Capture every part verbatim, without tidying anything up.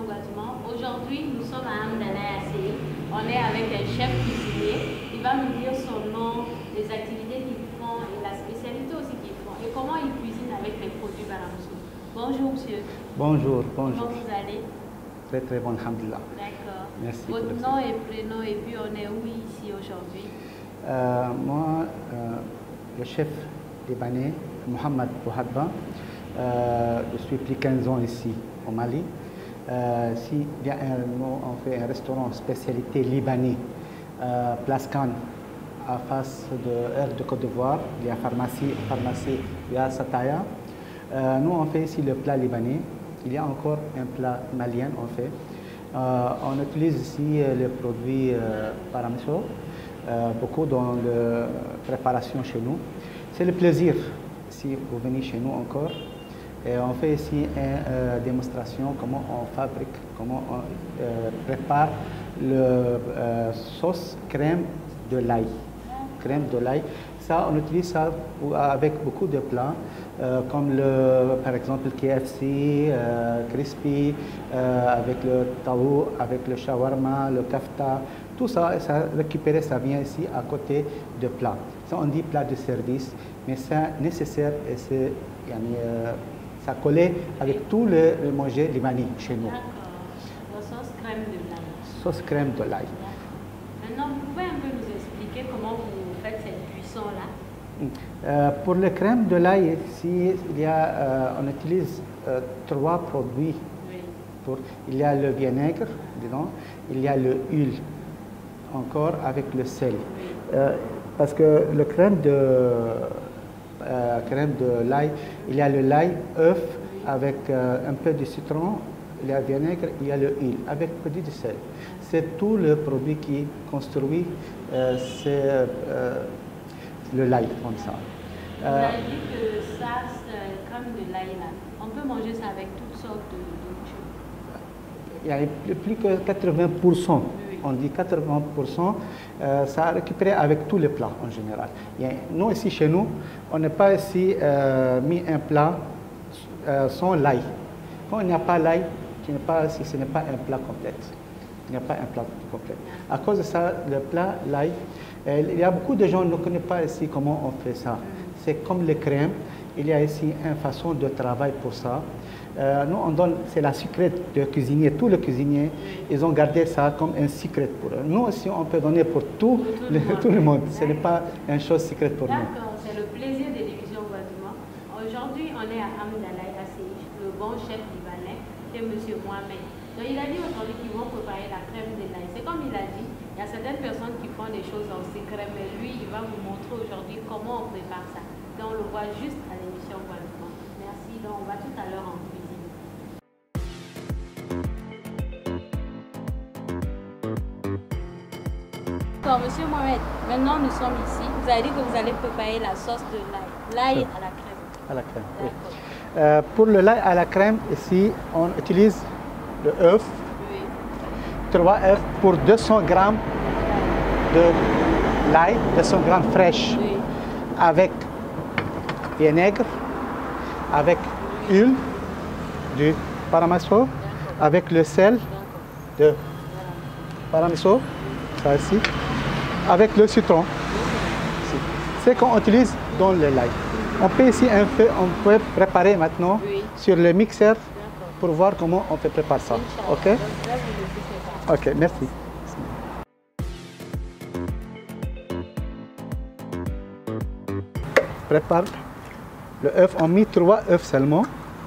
Guatemala. Aujourd'hui, nous sommes à Hamdallah A C I. On est avec un chef cuisinier. Il va nous dire son nom, les activités qu'ils font et la spécialité aussi qu'ils font et comment ils cuisinent avec les produits Baramso. Bonjour monsieur. Bonjour, bonjour. Comment vous allez? Très très bon, alhamdulillah. D'accord. Merci. Votre nom et prénom et puis on est où ici aujourd'hui? euh, Moi, euh, le chef libanais, Mohamed Bouhadba, euh, je suis depuis quinze ans ici au Mali. Euh, si il y a un, on fait un restaurant spécialité libanais, euh, Place Cannes, à face de Air de Côte d'Ivoire, il y a pharmacie, pharmacie, il y a Sataya. Euh, nous, on fait ici le plat libanais. Il y a encore un plat malien, on fait. Euh, on utilise ici les produits euh, Baramso, euh, beaucoup dans la préparation chez nous. C'est le plaisir si vous venez chez nous encore. Et on fait ici une euh, démonstration comment on fabrique, comment on euh, prépare le euh, sauce crème de l'ail. Crème de l'ail. Ça, on utilise ça avec beaucoup de plats, euh, comme le, par exemple le K F C, euh, crispy, euh, avec le taou, avec le shawarma, le kafta. Tout ça, ça récupéré, ça vient ici à côté de plats. Ça, on dit plat de service, mais c'est nécessaire et c'est, euh, ça collait avec tout le, le manger libanais chez nous. D'accord. La sauce crème de l'ail. Sauce crème de l'ail. Maintenant, vous pouvez un peu nous expliquer comment vous faites cette cuisson-là? Euh, pour le crème de l'ail, ici, il y a, euh, on utilise euh, trois produits. Oui. Pour, il y a le vinaigre, dedans, il y a le huile, encore avec le sel. Oui. Euh, parce que le crème de, euh, crème de l'ail, il y a le l'ail, œuf, oui, avec euh, un peu de citron, il y a le vinaigre, il y a le huile, avec un peu de sel. C'est tout le produit qui construit euh, euh, le l'ail comme ça. Vous Euh, avez dit que ça, c'est comme de l'ail là. On peut manger ça avec toutes sortes de nourriture. Il y a plus que quatre-vingts pour cent. Oui. On dit quatre-vingts pour cent, euh, ça a récupéré avec tous les plats en général. Il y a, nous ici chez nous, on n'a pas ici euh, mis un plat euh, sans l'ail. Quand il n'y a pas l'ail, ce n'est pas, ce n'est pas un plat complet. Il n'y a pas un plat complet. À cause de ça, le plat, l'ail, il y a beaucoup de gens qui ne connaissent pas ici comment on fait ça. C'est comme les crèmes. Il y a ici une façon de travail pour ça. Euh, nous, on donne, c'est la secret de cuisinier. Tous les cuisiniers, ils ont gardé ça comme un secret pour eux. Nous aussi, on peut donner pour tout, tout, le, le, tout le monde. Ce n'est pas une chose secrète pour nous. D'accord, c'est le plaisir de l'émission Guatemala. Aujourd'hui, on est à Hamdallah A C I, le bon chef libanais, c'est M. Mohamed. Donc, il a dit aujourd'hui qu'ils vont préparer la crème de l'ail. C'est comme il a dit, il y a certaines personnes qui font des choses en secret, mais lui, il va vous montrer aujourd'hui comment on prépare ça. Donc, on le voit juste à l'émission Guatemala. Merci, donc on va tout à l'heure en cuisine. Bon, monsieur Mohamed, maintenant nous sommes ici. Vous avez dit que vous allez préparer la sauce de l'ail. L'ail à la crème. À la crème, oui. Euh, pour le l'ail à la crème, ici, on utilise le œuf. Oui. trois œufs pour deux cents grammes de l'ail, deux cents grammes fraîche, oui, avec vinaigre, avec huile du Paramaso, avec le sel de Paramaso, ça ici, avec le citron. C'est ce qu'on utilise dans le l'ail. On peut ici un peu, on peut préparer maintenant, oui, sur le mixeur pour voir comment on peut préparer ça. Ok? Ok, merci. Prépare le œuf. On met trois œufs seulement.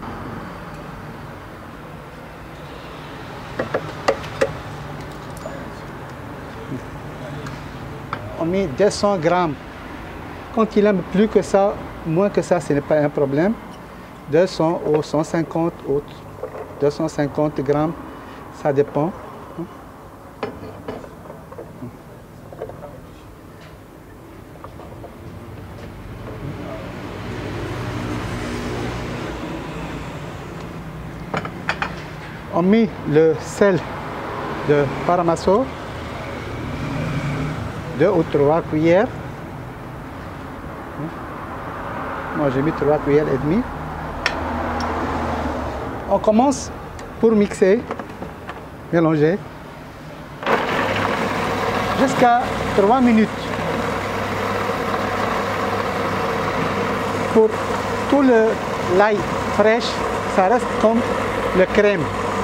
On met deux cents grammes. Quand il aime plus que ça, moins que ça, ce n'est pas un problème. deux cents ou cent cinquante ou deux cent cinquante grammes, ça dépend. On met le sel de Paramaso, deux ou trois cuillères. Moi j'ai mis trois cuillères et demie. On commence pour mixer mélanger jusqu'à trois minutes. Pour tout le l'ail fraîche, ça reste comme le crème.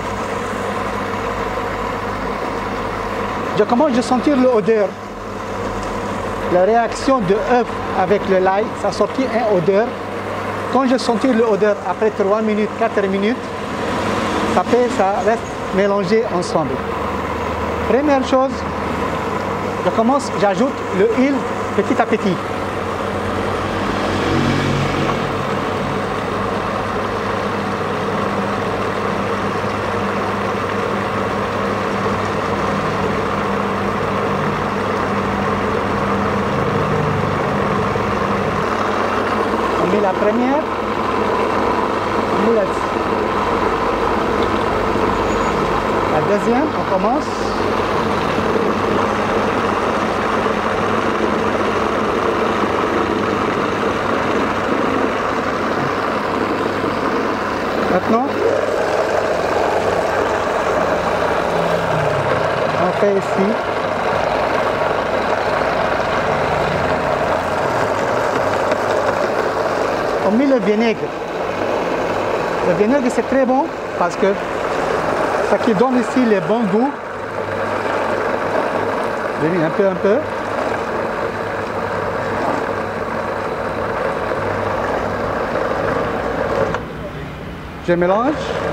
Je commence à sentir l'odeur. La réaction de œuf avec le l'ail, ça sortit une odeur. Quand je sentis l'odeur après trois minutes, quatre minutes, ça fait, ça reste mélangé ensemble. Première chose, je commence, j'ajoute l'huile petit à petit. On met la première, on met la, la deuxième, on commence. Maintenant, on fait ici. On met le vinaigre. Le vinaigre, c'est très bon parce que ça qui donne ici le bon goût. Je mets un peu, un peu. Je mélange.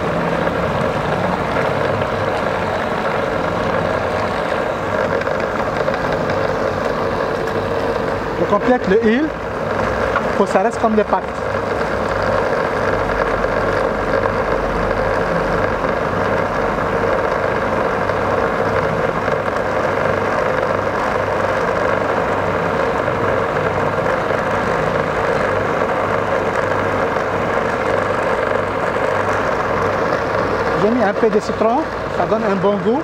Je complète l'huile pour que ça reste comme des pâtes. J'ai mis un peu de citron, ça donne un bon goût.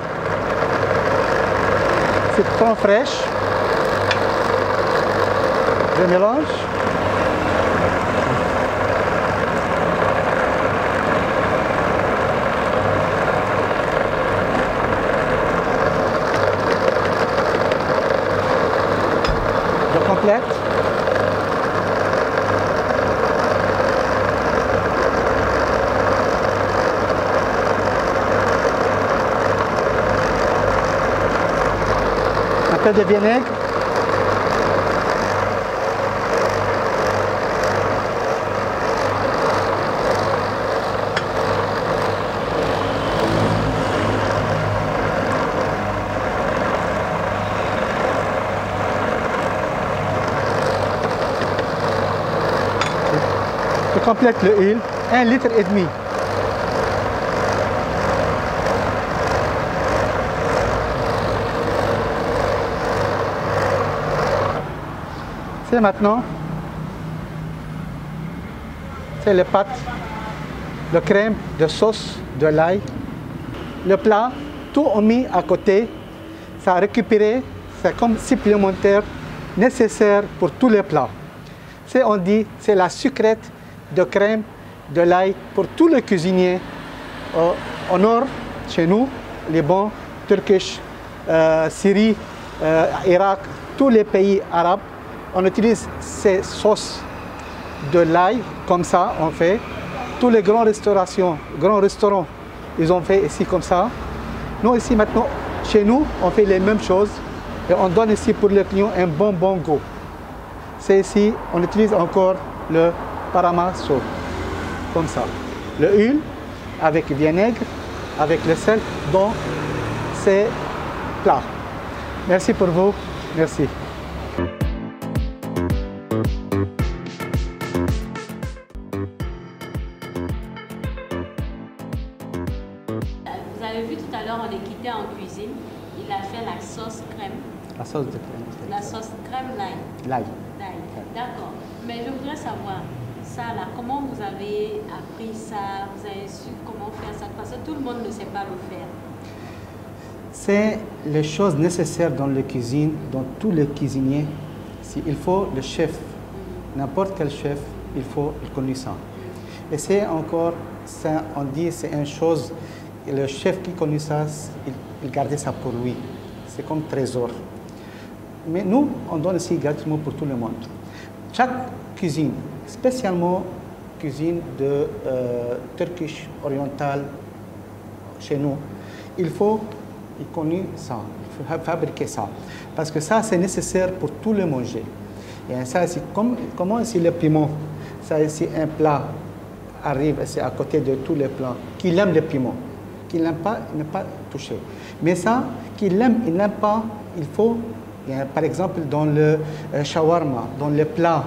Citron fraîche. Je mélange. Je complète. Un peu de vinaigre. Je complète l'huile, un litre et demi. C'est maintenant, c'est les pâtes, le crème, de sauce, de l'ail, le plat, tout on mis à côté. Ça a récupéré, c'est comme supplémentaire nécessaire pour tous les plats. C'est, on dit, c'est la sucrète de crème, de l'ail pour tous les cuisiniers euh, au nord, chez nous, les bons, Turkish, euh, Syrie, euh, Irak, tous les pays arabes. On utilise ces sauces de l'ail, comme ça on fait. Tous les grandes restaurations, grands restaurants, ils ont fait ici comme ça. Nous ici maintenant, chez nous, on fait les mêmes choses et on donne ici pour les clients un bon bon goût. C'est ici, on utilise encore le paramaso, comme ça. Le huile avec vinaigre, avec le sel dans ces plats. Merci pour vous, merci. Vous avez vu tout à l'heure, on est quitté en cuisine. Il a fait la sauce crème. La sauce de crème. La sauce crème l'ail. L'ail. D'accord. Mais je voudrais savoir, ça là, comment vous avez appris ça? Vous avez su comment faire ça? Parce que tout le monde ne sait pas le faire. C'est les choses nécessaires dans la cuisine, dans tous les cuisiniers. Il faut le chef, mm. n'importe quel chef, il faut le connaissant. Mm. Et c'est encore, ça, on dit, c'est une chose le chef qui connaît ça, il, il gardait ça pour lui. C'est comme trésor. Mais nous, on donne aussi gratuitement pour tout le monde. Chaque cuisine, spécialement cuisine de euh, Turkish orientale chez nous, il faut il connaît ça, il faut fabriquer ça. Parce que ça, c'est nécessaire pour tout le manger. Et ça, c'est comme, comment si le piment, ça, c'est un plat arrive, c'est à côté de tous les plats, qui aime le piment, qui n'aime pas, il n'est pas touché. Mais ça, qui l'aime, il n'aime pas, il faut, par exemple, dans le euh, shawarma, dans les plats,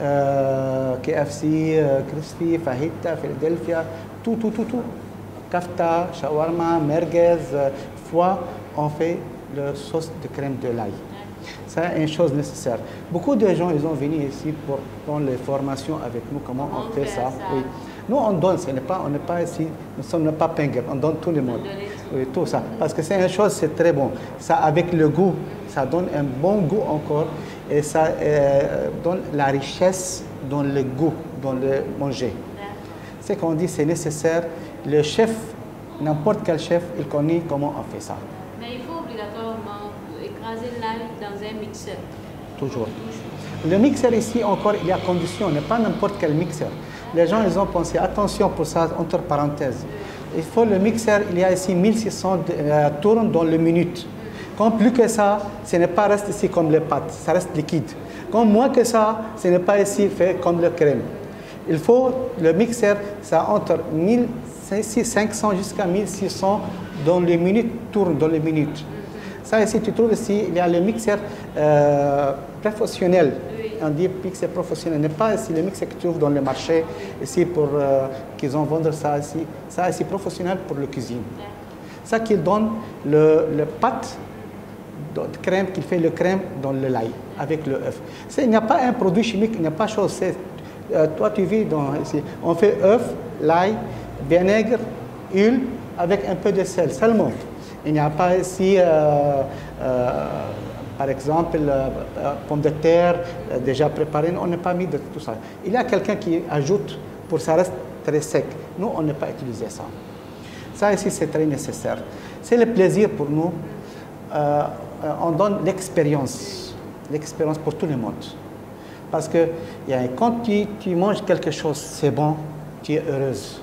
euh, K F C, euh, crispy, fajita, Philadelphia, tout, tout, tout, tout. Kafta, shawarma, merguez, euh, foie, on fait le sauce de crème de l'ail. C'est une chose nécessaire. Beaucoup de gens, ils ont venu ici pour prendre les formations avec nous, comment on, on fait, fait ça. ça. Oui. Nous, on donne, ce n'est pas, on n'est pas ici, nous ne sommes pas pingues, on donne tout le monde. Oui, tout ça. Parce que c'est une chose, c'est très bon. Ça, avec le goût, ça donne un bon goût encore et ça euh, donne la richesse dans le goût, dans le manger. C'est qu'on dit, c'est nécessaire. Le chef, n'importe quel chef, il connaît comment on fait ça. Mais il faut obligatoirement écraser l'ail dans un mixeur. Toujours. Le mixeur ici, encore, il y a condition, n'est pas n'importe quel mixeur. Les gens, ils ont pensé, attention pour ça, entre parenthèses. Il faut le mixeur, il y a ici mille six cents euh, tours dans le minute. Comme plus que ça, ce n'est pas reste ici comme les pâtes, ça reste liquide. Comme moins que ça, ce n'est pas ici fait comme le crème. Il faut, le mixeur, ça entre mille cinq cents jusqu'à mille six cents dans les minutes, tourne dans les minutes. Ça ici, tu trouves ici, il y a le mixeur euh, professionnel. Oui. On dit mixeur professionnel, n'est pas ici le mixeur que tu trouves dans le marché, ici pour euh, qu'ils ont vendu ça ici. Ça ici professionnel pour la cuisine. Ouais. Ça qui donne le, le pâte de crème, qui fait le crème dans le lait avec le œuf. Il n'y a pas un produit chimique, il n'y a pas chose. Euh, toi, tu vis dans ici. On fait œuf, l'ail, vinaigre, huile avec un peu de sel seulement. Il n'y a pas ici, euh, euh, par exemple, euh, pommes de terre euh, déjà préparées. On n'a pas mis de tout ça. Il y a quelqu'un qui ajoute pour que ça reste très sec. Nous, on n'a pas utilisé ça. Ça ici, c'est très nécessaire. C'est le plaisir pour nous. Euh, on donne l'expérience. L'expérience pour tout le monde. Parce que quand tu, tu manges quelque chose, c'est bon, tu es heureuse.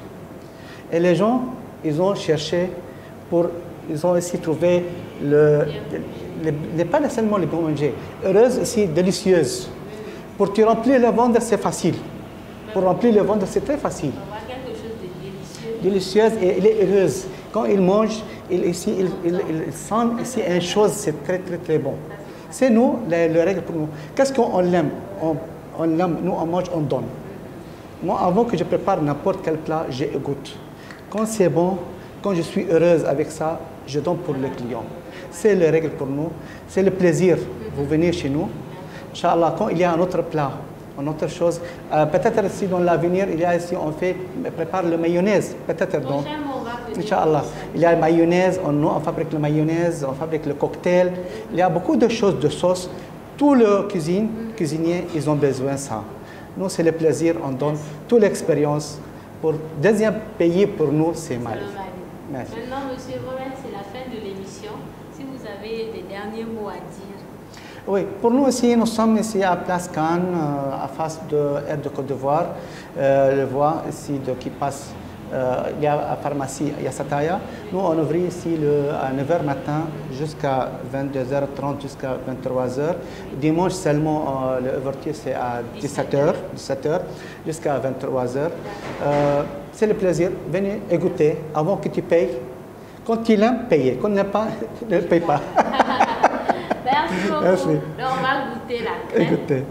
Et les gens, ils ont cherché pour, ils ont aussi trouvé le, le, le pas seulement le bon manger, heureuse aussi, délicieuse. Pour te remplir le ventre, c'est facile. Pour remplir le ventre, c'est très facile. On voit quelque chose de délicieux. Délicieuse et elle est heureuse. Quand il mange, il, ici, il, il, il sent ici une chose, c'est très très très bon. C'est nous, les, les règles pour nous. Qu'est-ce qu'on aime? On, on aime, nous on mange, on donne. Moi, avant que je prépare n'importe quel plat, je goûte. Quand c'est bon, quand je suis heureuse avec ça, je donne pour le client. C'est les règles pour nous. C'est le plaisir. Vous venez chez nous. Inch'Allah, quand il y a un autre plat, une autre chose, euh, peut-être si dans l'avenir, il y a ici, on fait, on prépare le mayonnaise. Peut-être donc. Inch'Allah. Il y a la mayonnaise, on, on fabrique la mayonnaise, on fabrique le cocktail. Il y a beaucoup de choses, de sauces. Tous les cuisines, cuisiniers, ils ont besoin de ça. Nous, c'est le plaisir, on donne toute l'expérience. Pour deuxième pays, pour nous, c'est Mali. Merci. Maintenant, monsieur Romain, c'est la fin de l'émission. Si vous avez des derniers mots à dire. Oui, pour nous aussi, nous sommes ici à Place Cannes, euh, à face de Air de Côte d'Ivoire. Euh, le voie ici de, qui passe. Euh, il y a la pharmacie, il y a Sataya. Nous, on ouvre ici le, à neuf heures matin jusqu'à vingt-deux heures trente, jusqu'à vingt-trois heures. Dimanche seulement, euh, l'ouverture c'est à dix-sept heures, dix-sept heures jusqu'à vingt-trois heures. Euh, c'est le plaisir. Venez et goûter avant que tu payes. Quand tu l'aimes, payez. Quand tu n'aimes pas, ne paye pas. Merci beaucoup. Merci. Donc, on va goûter la crème. Écoutez,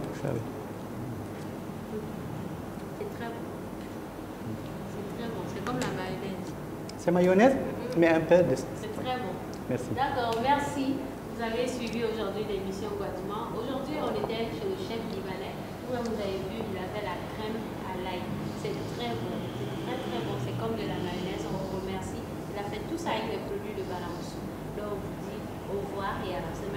c'est mayonnaise, mm-hmm. mais un peu de... C'est très bon. Merci. D'accord, merci. Vous avez suivi aujourd'hui l'émission Guadima. Aujourd'hui, on était chez le chef libanais. Vous, vous avez vu, il avait la crème à l'ail. C'est très bon. C'est très très bon. C'est comme de la mayonnaise. On vous remercie. Il a fait tout ça avec les produits de balance. Donc, on vous dit au revoir et à la semaine.